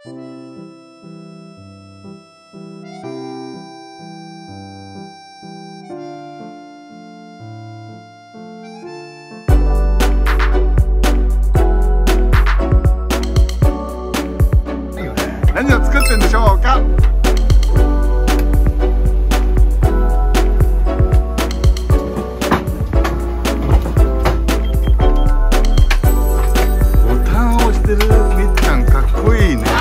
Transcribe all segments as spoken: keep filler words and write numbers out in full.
何を作ってんでしょうか。ボタンを押してるみっちゃんかっこいいね。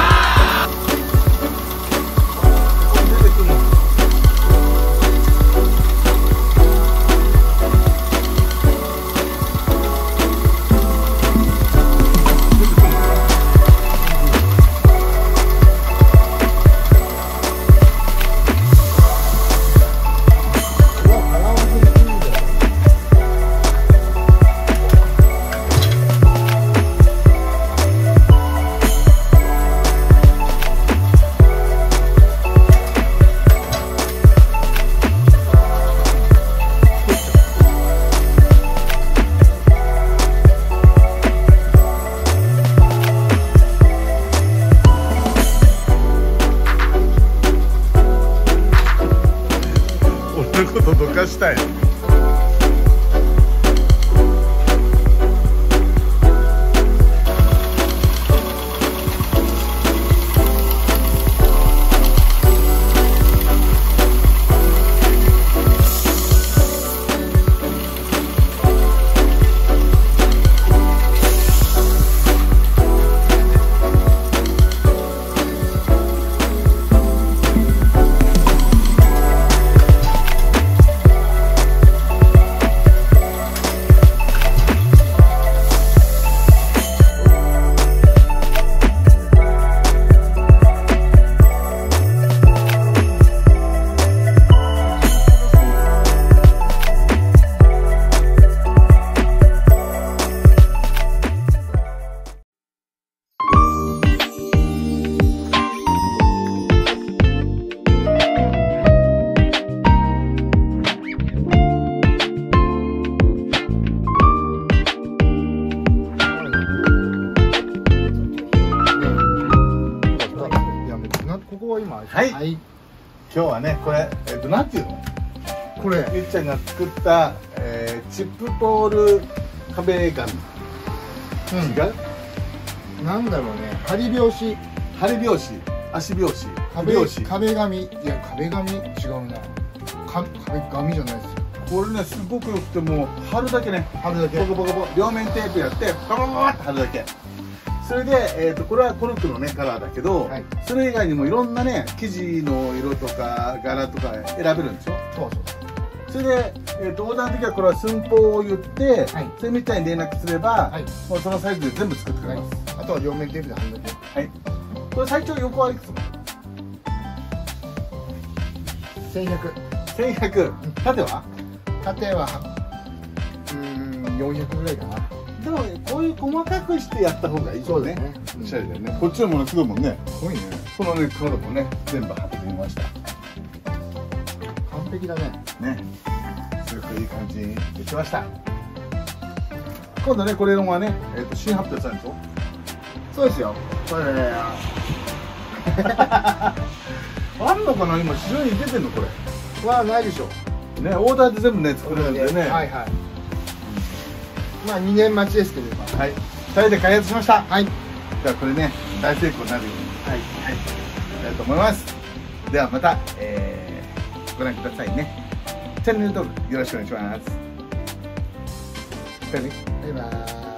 俺のことどかしたい。はい、はい、今日はねこれえっとなんていうのこれゆっちゃんが作った、えー、チップボール壁紙、うん、違うなんだろうね針拍子針拍子足拍子壁拍子壁紙いや壁紙違うなか壁紙じゃないですよこれねすごくよくてもう貼るだけね貼るだけボコボコボコ両面テープやってババババって貼るだけそれで、えー、とこれはコルクのねカラーだけど、はい、それ以外にもいろんなね生地の色とか柄とか選べるんでしょ。そうそうそれで、えー、とオーダーの時はこれは寸法を言って、はい、それみたいに連絡すれば、はい、もうそのサイズで全部作ってくれます、はい、あとは両面テープで貼るだけ。はいこれ最長横はいくつせんひゃくせんひゃく縦は縦はうんよんひゃくぐらいかな。でもこういう細かくしてやった方がいいですね。おしゃれだよね。こっちのものすごいもんね。すごいね。このねカードもね全部貼ってみました。完璧だね。ね。すごくいい感じにできました。今度ねこれのはねえっと新発表されるでしょ。そうですよ。これね。あんのかな今市場に出てんのこれ。はないでしょ。ねオーダーで全部ね作れるんでね。はいはい。まあにねん待ちですけれども、はい、ふたりで開発しました。はい。ではこれね大成功になるように、はいはい、やると思います。ではまた、えー、ご覧くださいね。チャンネル登録よろしくお願いします。バイバイ。